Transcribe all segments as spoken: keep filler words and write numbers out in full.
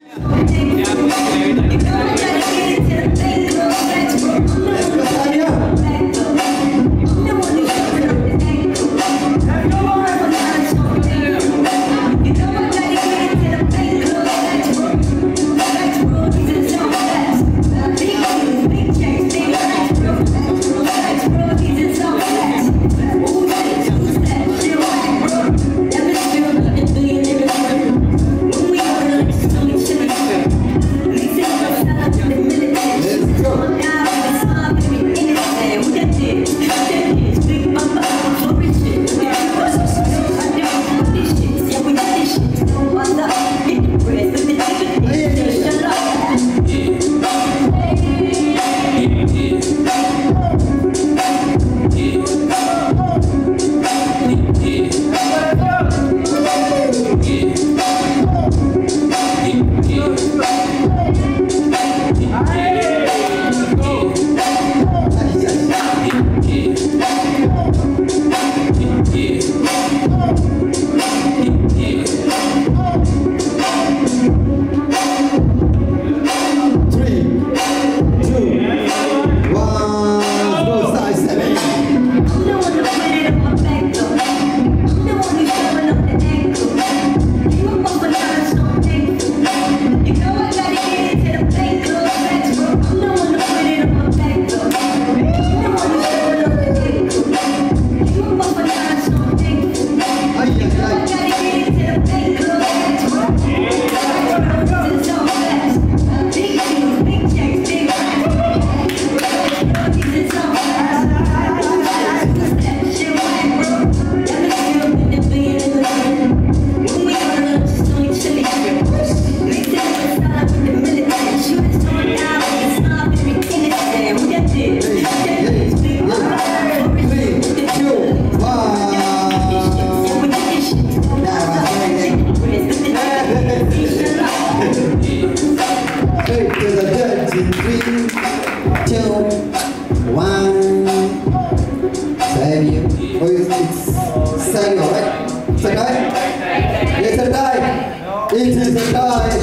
Savio. Oh, it's, it's Savio, right? It's a tie? It's a tie. It is a tie.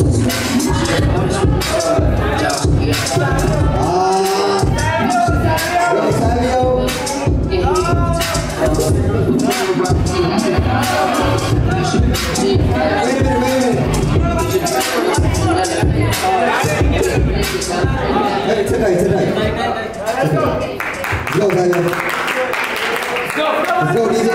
Ah. Go, Savio. Wait a minute, wait a minute. Hey, it's a tie, it's a tie. Go, Savio. Let's go, D J.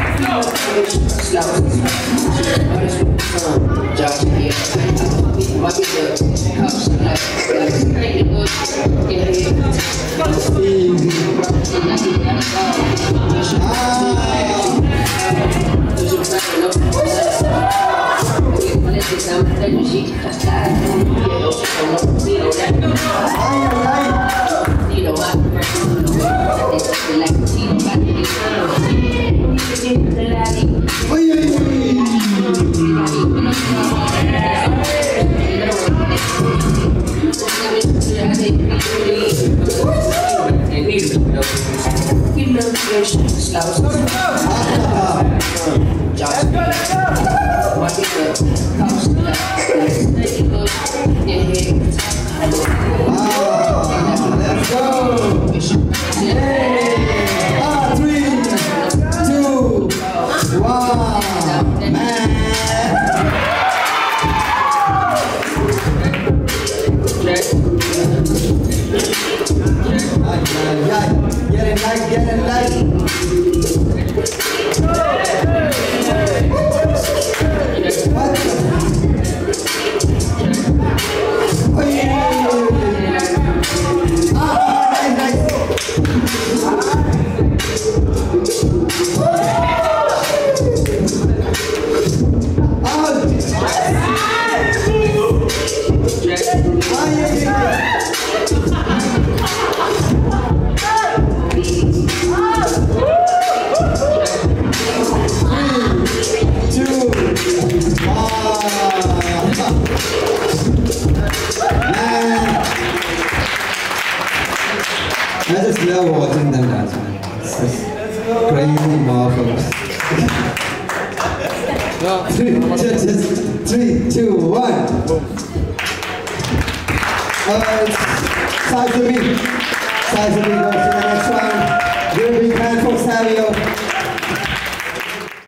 Get it light, get it light. I just love watching them dance, man. It's just crazy, marvelous. three, just, just, three, two, one. Uh, SaiSeby. SaiSeby goes to the next round.